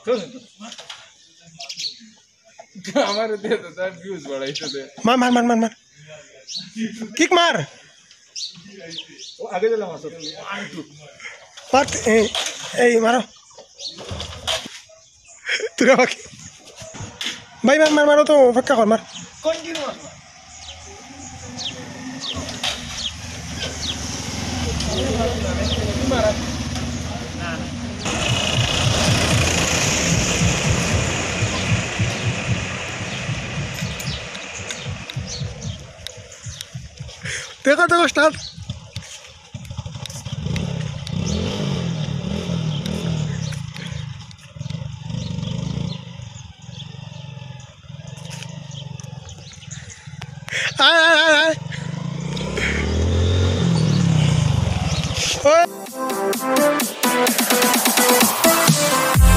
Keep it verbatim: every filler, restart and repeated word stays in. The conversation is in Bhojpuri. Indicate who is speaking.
Speaker 1: हमारे दे तो तार व्यूज बढ़ाई तो दे
Speaker 2: मार मार मार मार मार किक मार
Speaker 1: वो आगे चला मार सकते
Speaker 2: मार ए ए मारो तुरा बाकी भाई मार मार मारो तो पक्का कर मार
Speaker 1: कंटिन्यू मार
Speaker 2: देखो देखो स्टार्ट आए आए आए आए